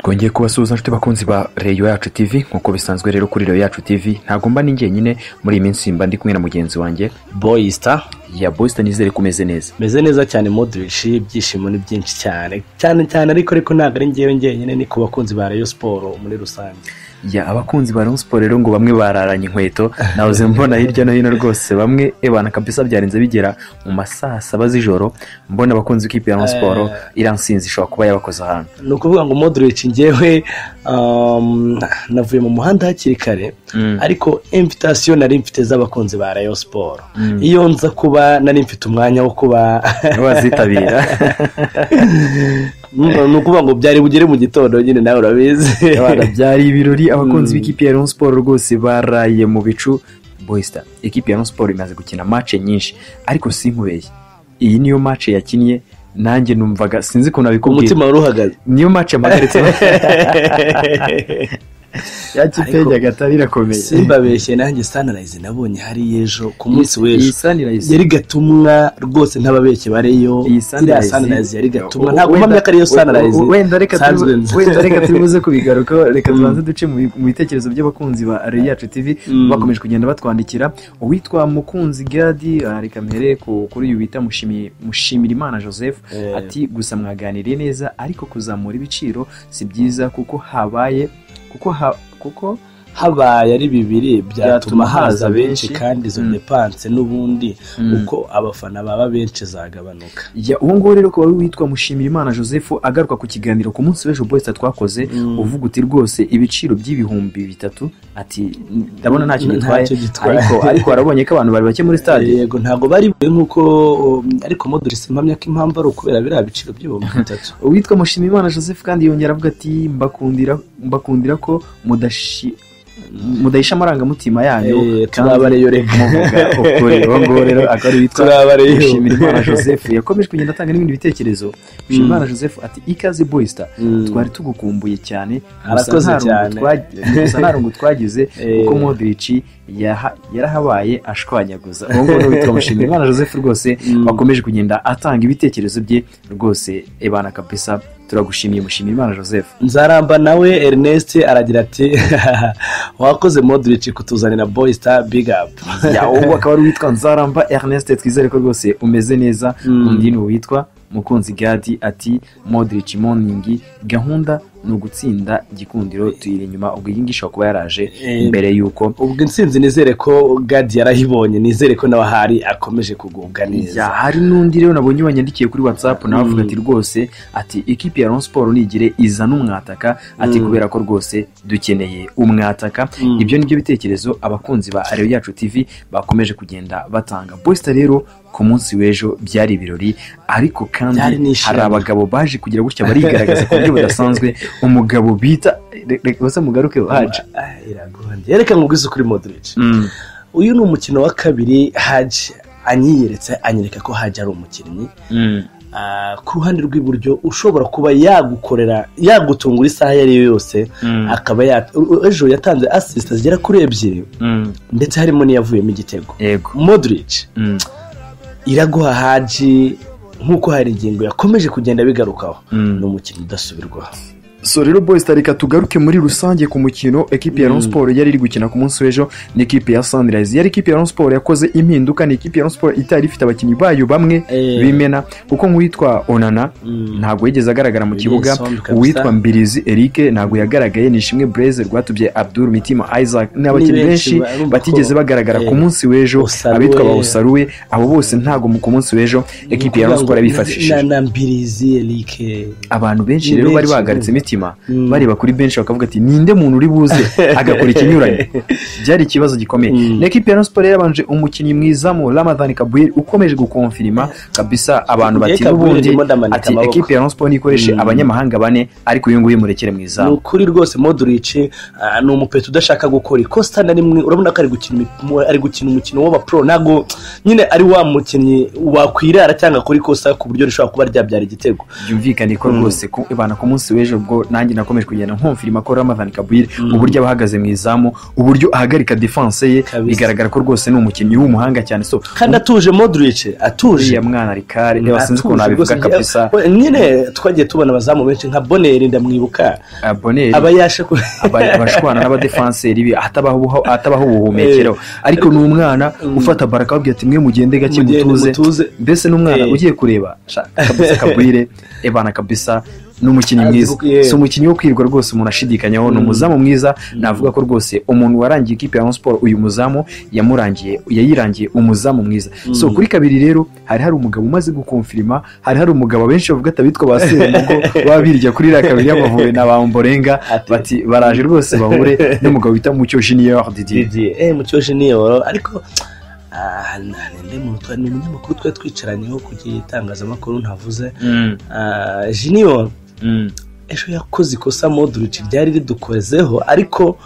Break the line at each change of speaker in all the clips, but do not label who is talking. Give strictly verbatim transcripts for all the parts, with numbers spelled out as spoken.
twongeye kubasuhuza nshuti bakunzi ba Radio Yacu T V nkuko bisanzwe rero kuri Radio Yacu T V ntago mba ninjye nyine muri iyi minsi mba ndi kumwe na mugenzi wanjye
Boysta
ya Boysta nizere kumeze neza
meze neza cyane Modric byishimo ni byinshi cyane cyane cyane ariko ariko ntago ari ngewe ngewe nyine ni ku bakunzi ba Rayon Sport muri rusange
ya abakunzi ba Rayon Sport rero ngo bamwe bararanye inkweto nahoze mbona hirya no hino rwose bamwe ebana kabisa byarenze bigera mu masaha saba z'ijoro mbona abakunzi w'ikipe ya Rayon Sport iransinzi ishobora kuba yabakoze ahantu
no kuvuga ngo Modric ngewe um, navuye mu muhanda hakiri kare mm. ariko invitation nari mfite z'abakunzi ba Rayon Sport mm. iyo nza kuba nari mfite umwanya wo kuba
wazitabira
no kuvuga ngo byari bugere mu gitondo nyine nawe urabizi
abana byari ibirori abakunzi b'ikipe ya Rayon Sport rwose baraye mu bicu. Boysta ikipe ya Rayon Sport imaze gukina match nyinshi ariko sinkubeye iyi niyo match yakinnye nanjye numvaga sinzi ko nabikubwiye
umutima waruhagaze
niyo match amagaritse ya kipe y'Agatari rakomeye
simbabeshye nanjye Sunrise nabonye hari ejo ku munsi w'ejo yari gatumwa rwose ntababeshye bareyo iriya Sunrise yari gatumwa ntabwo mpamya ko ariyo Sunrise
wenda reka wenda reka tubuze kubigaruka reka tubanze duce mu bitekerezo by'abakunzi ba Radio Yacu T V bakomeje kugenda batwandikira uwitwa Mukunzi Gadi reka mpere kuri uyu bita mushimi mushimira Imana Joseph ati gusa mwaganiriye neza ariko kuzamura ibiciro si byiza kuko habaye kuko ha, kuko
habaye ari bibiri byatuma haza benshi kandi izo depanse n'ubundi uko abafana baba benshi zagabanuka.
Ya uwo ngo rero ko wari witwa Mushimira Imana Joseph agaruka ku kiganiro ku munsi w'ejo Boysta twakoze mm. uvuga uti rwose ibiciro by'ibihumbi bitatu ati ndabona nta kintu gitwaye ariko ariko arabonye ko abantu bari bake muri stade
yego ntago bari nkuko um, ariko Modric impamya ko impamvu ari ukubera bira biciro by'ibihumbi bitatu.
Uwitwa Mushimira Imana Joseph kandi yongera avuga ati mbakundira mbakundira ko mudashi mudayisha amarangamutima yanyu
turabareyo reka
muvuga ukuri ngo rero akari witwa Mushimira Imana Joseph yakomeje kugenda atanga n'ibindi bitekerezo. Mushimira Imana Joseph ati ikaze Boysta twari tugukumbuye cyane
arakoze cyane
gusa narungu twagize uko Modric yarahabaye ashwanyaguza ngo ngo witwa Mushimira Imana Joseph rwose bakomeje kugenda atanga ibitekerezo bye rwose ebana kabisa turagushimiye Mushimira Imana Joseph.
Nzaramba nawe Ernest aragira ati wakoze Modric kutuzanira Boysta big up.
Ya ubu akaba ari witwa Nzaramba Ernest twizere ko rwose umeze neza undi ni witwa Mukunzi Gadi ati Modric morning gahunda no gutsinda gikundiro tuyiri inyuma ubwo yingisha kuba yaraje imbere yuko
ubwo insinzi nizere ko Gadi yarahibonye nizere ko nawe hari akomeje kugubwa neza.
Ya hari nundi rero nabonye wanyandikiye kuri WhatsApp nawe avuga ati rwose ati ikipe ya Rayon Sport nigire iza n'umwataka ati kubera ko rwose dukeneye umwataka. Ibyo nibyo bitekerezo abakunzi ba Radio Yacu T V bakomeje kugenda batanga. Boysta rero ku munsi w'ejo byari ibirori ariko kandi hari abagabo baje kugira gutya barigaragaza ku buryo budasanzwe. Umugabo bita bose mugaruke Haji
iragonde yereka ngubwiza kuri Modric uyu ni umukino wa kabiri Haji anyiyeretse anyereka ko Haji ari umukinnyi ku ruhande rw'iburyo ushobora kuba yagukorera yagutungura isaha yari yose akaba ejo yatanze assist zigera kuri ebyiri ndetse harimo n'iyavuyemo igitego. Modric iraguha Haji nkuko hari ingingo yakomeje kugenda bigarukaho no mukino udasubirwaho.
So rero Boysta reka tugaruke muri rusange ku mukino ekipe ya Rayon Sport yari iri gukina ku munsi w'ejo ni ekipe ya Sunrise. Yari ekipe ya Rayon Sport yakoze impinduka ni ekipe ya Rayon Sport itari ifite abakinnyi bayo bamwe bimena kuko nk'uwitwa Onana ntago yigeze agaragara mu kibuga, uwitwa Mbirizi Eric ntago yagaragaye, ni Ishimwe Blaise Rwatubye Abdul Mitima Isaac n'abakinnyi benshi batigeze bagaragara ku munsi w'ejo abitwa Bawusaruwe abo bose ntago mu ku munsi w'ejo ekipe ya Rayon Sport bifashishije
na Mbirizi Eric
abantu benshi rero bari bagaritse imitima Mm. bareba kuri benshi bakavuga ati ninde muntu uri buze agakora ikinyuranye byari ikibazo gikomeye. mm. Ekipe ya Rayon Sport yabanje umukinnyi mwiza mu Ramadan Kabwiri ukomeje gukonfirima kabisa abantu bati n'ubundi ati ekipe ya Rayon Sport nikoreshe mm. abanyamahanga bane ariko uyu nguyu murekere mwiza
no kuri rwose Modric uh, no umupeto udashaka gukora ikosta na rimwe urabona ko ari gukina ari gukina umukino w'aba pro nago nyine ari wa mukinnyi wakwirara cyangwa kuri kosa ku buryo rishobora kuba ryabyara igitego
byumvikane ko rwose mm. ko ibana ku munsi w'ejo bwo nanjye nakomeje kugenda nkumfirima ko Ramadhan Kabwire uburyo abahagaze mu izamu uburyo ahagarika defense ye bigaragara ko rwose ni umukinnyi w'umuhanga cyane so
kandi atuje Modric atuje
ya mwana Ricard niba sinzi ko nabivuga kabisa
nyine twagiye tubona abazamu benshi nka Bonner ndamwibuka
Bonner
abayasha
abashwana n'abadefenseri bi atabaho atabaho ubuhumekero ariko ni umwana ufata baraka babwiye ati mwe mugende gake mutuze mbese n'umwana ugiye kureba kabisa Kabwire ebana kabisa n'umukinnyi mwiza so umukinnyi wo kwirwa rwose umuntu ashidikanyaho no muzamu mwiza navuga ko rwose umuntu warangiye ikipe ya Rayon Sport uyu muzamu yamurangiye yayirangiye umuzamu mwiza so kuri kabiri rero hari hari umugabo umaze gukonfirma hari hari umugabo benshi bavuga atabitwa basire mugo babirya kuri ra kabiri y'amavuwe na Bamborenga bati baraje rwose bahure n'umugabo bita Mucyo Junior Didier
eh Mucyo Junior ariko ah nende mu twani n'umunyamakuru twa twicaranyeho kugiye itangazamakuru ntavuze ah Junior ejo yakoze ikosa Modric ryari ridukozeho ariko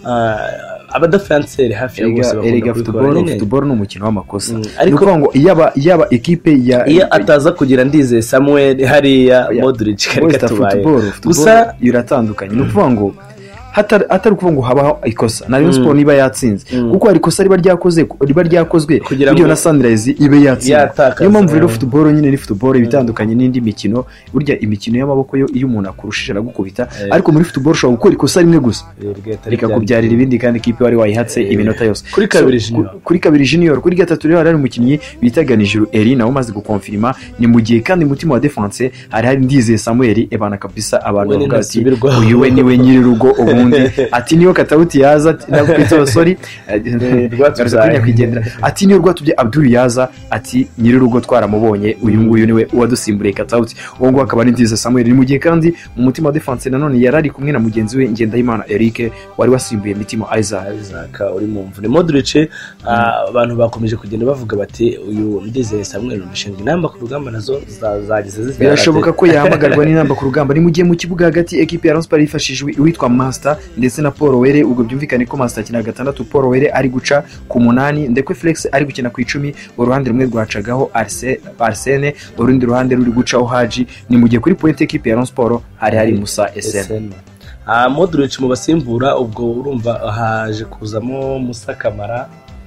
abadefenseri hafi
yose bakunda football football no mukino w'amakosa ariko ngo yaba yaba equipe ya
iyo ataza kugira ndize Samuel hariya Modric karika tubaye
gusa yuratandukanye no kuvuga ngo hatari atari kuvuga ngo habaho ikosa na Rayon Sport niba yatsinze kuko hari ikosa riba ryakoze riba ryakozwe kugira na Sunrise ibe yatsinze niyo mpamvu rero football nyine ni football bitandukanye n'indi mikino burya imikino y'amaboko yo iyo umuntu akurushije aragukubita ariko muri football ushobora gukora ikosa rimwe gusa reka kubyarira ibindi kandi ikipe wari wayihatse iminota yose
kuri kabiri Junior
kuri kabiri Junior kuri gatatu rero hari umukinnyi bitaganije Eri nawe umaze gukonfirma ni mu gihe kandi mutima wa defense hari hari ndize Samuel ebana kabisa abantu bavuga ati uyu we niwe nyiri rugo ubu ati niyo Katauti yaza nakwita sorry rwatubye kwigendera ati niyo rwatubye Abdul yaza ati nyiri rugo twaramubonye uyu nguyu niwe wadusimburiye Katauti uwo ngo akaba ari ndize Samuel ni mu gihe kandi mu mutima wa defense nanone yarari kumwe na mugenzi we Ngendahimana Eric wari wasimbuye Mitima Isaac
Isaac uri mu mvune Modric abantu bakomeje kugenda bavuga bati uyu ndize Samuel umushinga inamba ku rugamba nazo zagize zizira
birashoboka ko yahamagarwa n'inamba ku rugamba ni mu gihe mu kibuga hagati equipe ya Rayon Sport yifashishwe witwa Master ndetse na Paul Were ubwo byumvikane ko Master kina gatandatu Paul Were ari guca ku munani ndekwe Flex ari gukina ku icumi uruhande rumwe rwacagaho Arsene urundi ruhande ruri gucaho Haji ni mu gihe kuri point equipe ya Rayon Sport hari hari Musa Esen
ah Modric mu basimbura ubwo urumva haje kuzamo Musa Kamara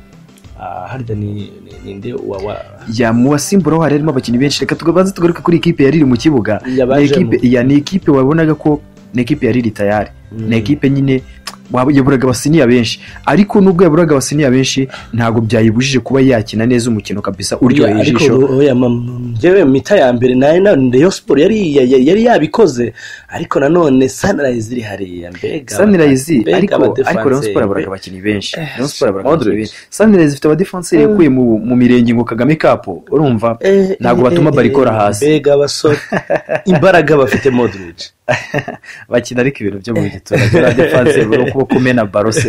ah harya ni ninde wa
ya mu basimbura hari harimo abakinnyi benshi reka tugabanze tugaruka kuri equipe yari iri mu kibuga ni equipe ya ni equipe wabonaga ko ni equipe yari tayari ni equipe nyine yaburaga abasiniya benshi ariko nubwo yaburaga abasiniya benshi ntago byayibujije kuba yakina neza umukino kabisa uryoheye ijisho
oya jewe mita ya mbere nayo na Rayon Sport yari yari yabikoze ariko nanone Sunrise iri hariya mbega
Sunrise ariko ariko Rayon Sport yaburaga abakinnyi benshi Rayon Sport yaburaga abakinnyi benshi Sunrise ifite abadefenseri yakuye mu mu mirenge ngo Kagame Cup urumva ntago batuma barikora hasi
mbega abasore imbaraga bafite Modric
bakina ariko ibintu byo mu giturage la defense bwo kuba kumena barose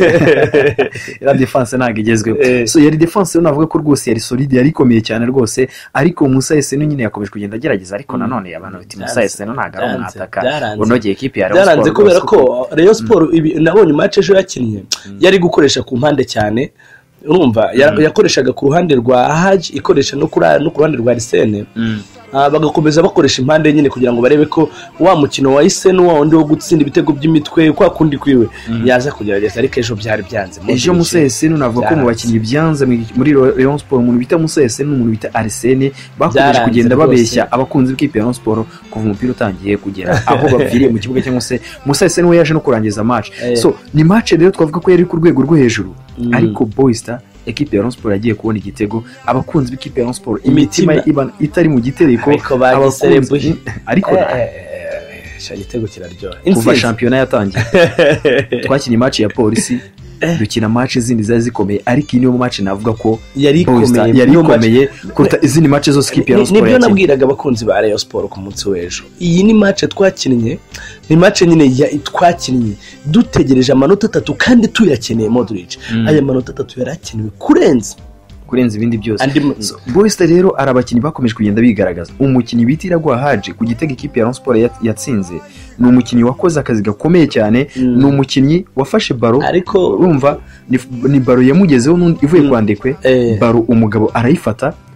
la defense ntago igezweho so yari defense navuga ko rwose yari solide yari komeye cyane rwose ariko Musa Esen nyine yakomeje kugenda agerageza ariko nanone abantu biti Musa Esen ntago ari umwataka unogeye equipe ya Rayon Sport
byaranze kubera ko Rayon Sport nabonye match ejo yakinnye yari gukoresha ku mpande cyane urumva yakoreshaga ku ruhande rwa Haji ikoresha no kuri no ku ruhande rwa Arsene bagakomeza bakoresha impande nyine kugira ngo barebe ko wa mukino wa Isen wa undi wo gutsinda ibitego by'imitwe kwa kundi kwiwe yaza kugerageza ariko ejo byari byanze
ejo Musa Esen navuga ko mu bakinnyi byanze muri Rayon Sport umuntu bita Musa Esen n'umuntu bita Arsene bakomeje kugenda babeshya abakunzi b'ikipe ya Rayon Sport kuva umupira utangiye kugera aho bapfiriye mu kibuga cyangwa se Musa Esen we yaje no kurangiza match so ni match rero twavuga ko yari ku rwego rwo hejuru ariko Boysta equipe ya Rayon Sport yagiye kubona igitego abakunzi b'ikipe ya Rayon Sport imitima itari mu gitereko
abakunzi
ariko
igitego kiraryoha
kuva shampiyona yatangiye twakinnye match ya Polisi dukina match zindi zari zikomeye ariko iyi niyo match navuga ko
yari ikomeye
yari ikomeye kuruta izindi match zose ikipe ya Rayon Sport
nibyo nabwiraga abakunzi ba Rayon Sport ku munsi w'ejo iyi ni match twakinnye ni match nyine twakinnye dutegereje amanota atatu kandi tuyakeneye Modric aya manota atatu yarakenewe kurenza
kurenza ibindi byose Boysta rero arabakinnyi bakomeje kugenda bigaragaza umukinnyi bitira gwa Haji ku gitego ikipe ya Rayon Sport yatsinze ni umukinnyi wakoze akazi gakomeye cyane ni umukinnyi wafashe baro urumva ni baro yamugezeho ivuye kwandikwe baro umugabo arayifata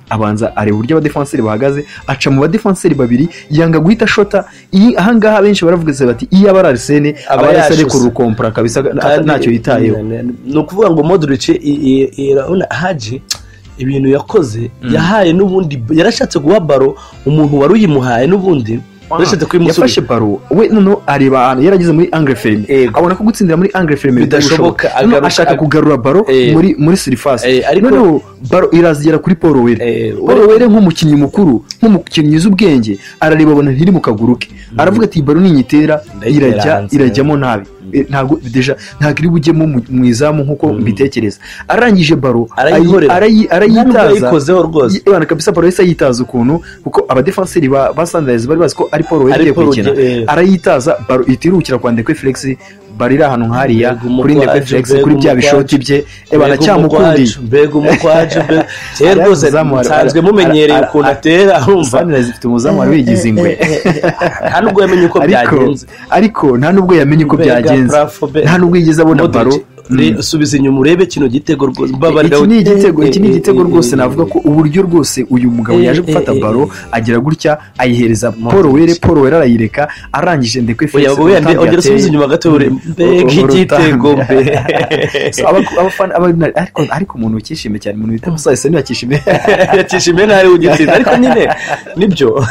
abanza areba uburyo abadefenseri bahagaze aca mu badefenseri babiri yanga guhita shota. Ahangaha benshi baravuga bati iyo aba Arsene aba Arsene ku rukompra kabisa ntacyo yitayeho.
No kuvuga ngo Modric irabona Haji ibintu yakoze yahaye n'ubundi yarashatse guha baro umuntu wari uyimuhaye n'ubundi
yafashe baro we noneho areba ahantu yarageze muri angle ferme abona ko gutsindira muri angle ferme
bidashoboka
ashaka kugarura baro muri muri surface noneho baro irazigera kuri Paul Were. Paul Were nk'umukinnyi mukuru nk'umukinnyi z'ubwenge arareba abona ntiri mu kaguru ke aravuga ati baro ninyitera irajya irajyamo nabi ntago deja ntago iri bujyemo mu izamu nkuko mbitekereza. Arangije baro arayitaza
ikozeho rwose
ibana kabisa baro yesa yitaza ukuntu kuko abadefenseri ba Sunrise bari bazi ko ari Paul Were yagiye gukina arayitaza baro itirukira kwa Ndekwe Felix barira ahantu nkariya kuri Ndekwe Felix kuri bya bishoti bye ebana cyamukundi
mbega umukwaje cye rwose nsanzwe mumenyereye ukuntu atera urumva
Sunrise ifite umuzamu wari wigize ingwe
nta nubwo yamenye uko byagenze
ariko nta nubwo yamenye uko byagenze nta nubwo yigeze abona baro.
Subiza inyuma urebe kino gitego rwose
iki ni igitego iki ni igitego rwose navuga ko uburyo rwose uyu mugabo yaje gufata baro agira gutya ayihereza Paul Were. Paul Were arayireka arangije Ndekwe Felix
ongera subiza inyuma gato mbega igitego mbe
abafana ariko ariko umuntu ukishime cyane umuntu bita Musayise ni yakishime
yakishime ntari ugitsinda ariko nyine nibyo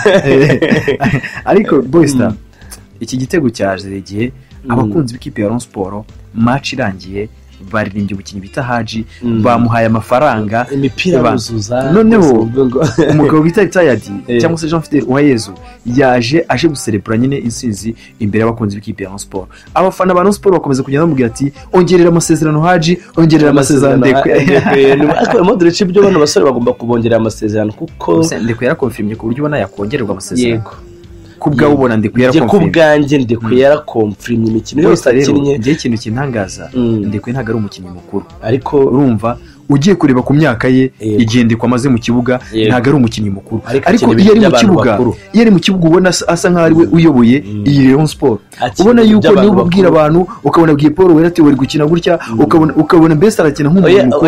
ariko Boysta iki gitego cyaje igihe abakunzi b'ikipe ya Rayon Sport match irangiye baririmbye ubukinyi bita Haji bamuhaye amafaranga
imipira buzuza
noneho umugabo bita Tayadi cyangwa se Jean Fidel Uwayezu yaje aje guserebura nyine insinzi imbere y'abakunzi b'ikipe ya Rayon Sport. Abafana ba Rayon Sport bakomeza kugenda bamubwira ati ongerera amasezerano Haji ongerera amasezerano Ndekwe
ariko Modric ibyo bano basore bagomba kubongerera amasezerano kuko
Ndekwe yarakonfirmye ku buryo bana yakongererwa amasezerano kubwa ubona Ndekwe
yarakonfirmye kubwanjye Ndekwe yarakonfirmye imikino yose akinnye
ngiye ikintu kintangaza Ndekwe ntago ari umukinnyi mukuru ariko urumva ugiye kureba ku myaka ye igihe Ndekwe amaze mu kibuga ntago ari umukinnyi mukuru ariko iyo ari mu kibuga iyo ari mu kibuga ubona asa nkaho ari we uyoboye iyi Rayon Sport ubona yuko niba ubwira abantu ukabona bwiye Paul Were ati wari gukina gutya ukabona ukabona mbese arakina nk'umuntu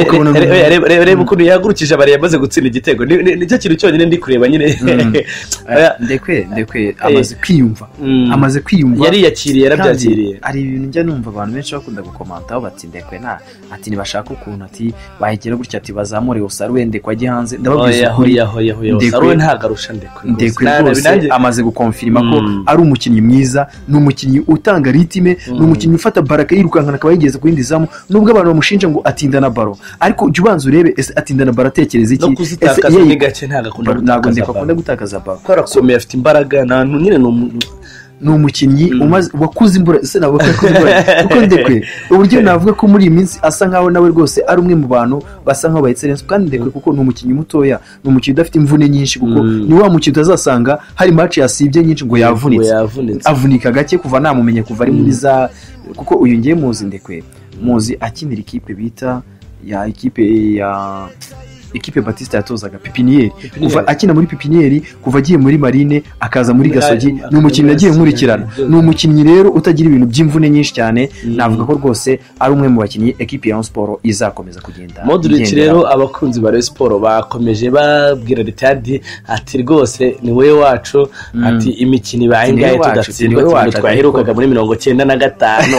reba ukuntu yagurukije abari yamaze gutsinda igitego nicyo kintu cyonyine ndi kureba nyine
Ndekwe Ndekwe amaze kwiyumva amaze kwiyumva
yari yakiriye yarabyakiriye.
Ari ibintu njya numva abantu benshi bakunda gukomantaho bati Ndekwe nta ati nibashaka ukuntu ati bahegera gutya ati bazamure Osaruwe Ndekwe ajye hanze ndababwiza
ukuri Osaruwe ntagarusha Ndekwe
Ndekwe rwose amaze gukonfirma ko ari umukinnyi mwiza n'umukinnyi utanga ritime n'umukinnyi ufata baraka yirukankana akaba yigeze ku yindi zamu nubwo abantu bamushinja ngo atinda na baro ariko jya ubanza urebe ese atinda na baro atekereza iki
ese ye gace ntagakunda
ntago Ndekwe akunda gutakaza baro
kwarakomeye afite imbaraga nta nyine
ni umukinnyi wakuze imbura ese nabo wakuze imbura kuko Ndekwe uburyo navuga ko muri iyi minsi asa nkaho nawe rwose ari umwe mu bantu basa nkaho bayitserense kandi Ndekwe kuko ni umukinnyi mutoya ni umukinnyi udafite imvune nyinshi kuko ni wa mukinnyi utazasanga hari match yasibye nyinshi ngo yavunitse avunika gake kuva namumenye kuva ari muri za kuko uyu ngiye muzi Ndekwe muzi akinira ikipe bita ya ikipe ya ikipe Batista yatozaga Pipinieri kuva akina muri Pipinieri kuva agiye muri Marine akaza muri Gasogi ni umukinnyi agiye nkurikirana ni umukinnyi rero utagira ibintu by'imvune nyinshi cyane navuga ko rwose ari umwe mu bakinnyi equipe ya Sport izakomeza kugenda.
Modric rero abakunzi ba Rayon Sport bakomeje babwira Ritadi ati rwose ni we wacu ati imikino ibaye tudatsindwa twaherukaga muri mirongo cyenda na gatanu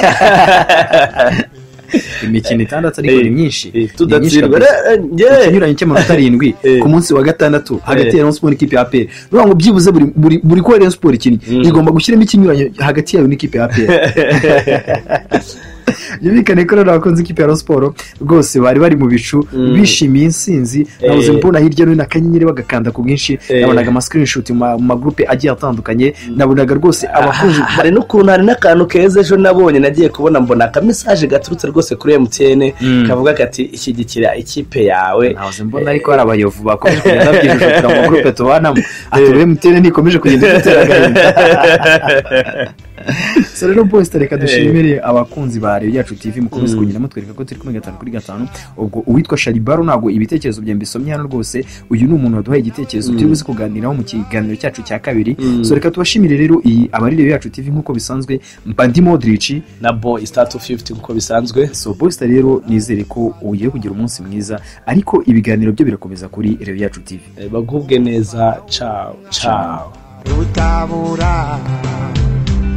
imikino itandatu ariko ni myinshi
tudatsindwa
nyuranye cy'amanota arindwi ku munsi wa gatandatu hagati ya Rayon Sport n'ikipe ya A P R ruvuga ngo byibuze buri buri ko Rayon Sport ikini igomba gushyiramo ikinyuranye hagati yayo n'ikipe ya A P R yubikane ko abakunzi ikipe ya Rayon Sport rwose bari bari mu bicu bishimiye insinzi nabuze mbona hirya no hino akanyenyeri bagakanda ku bwinshi nabonaga ama screenshot mu magroupe agiye atandukanye nabonaga rwose abakunzi
hari no kuntu hari n'akantu keza ejo nabonye nagiye kubona mbona aka message gaturutse rwose kuri M T N kavuga kati ishyigikira ikipe yawe
nabuze mbona ariko hari abayovu bakomeje kugenda babyijujutira mu groupe tubanamo ati M T N nikomeje kugenda itera agahinda so rero Boysta reka dushimire abakunzi ba Reyo Yacu T V mukomeze kugira mutwereka ko turi kumwe gatanu kuri gatanu ubwo uwitwa Sharibaro nago ibitekerezo bye mbisomye hano rwose uyu ni umuntu waduhaye igitekerezo turi buze kuganiraho mu kiganiro cyacu cya kabiri so reka tubashimire rero iyi abari Reyo Yacu T V nkuko bisanzwe Mbandi Modric na Boysta two fifty nkuko bisanzwe so Boysta rero nizere ko ugiye kugira umunsi mwiza ariko ibiganiro byo birakomeza kuri Reyo Yacu T V bagubwe neza ciao ciao utabura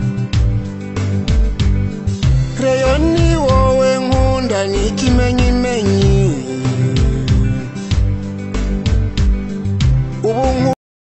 Reyo ni wowe nkunda n'ikimenyi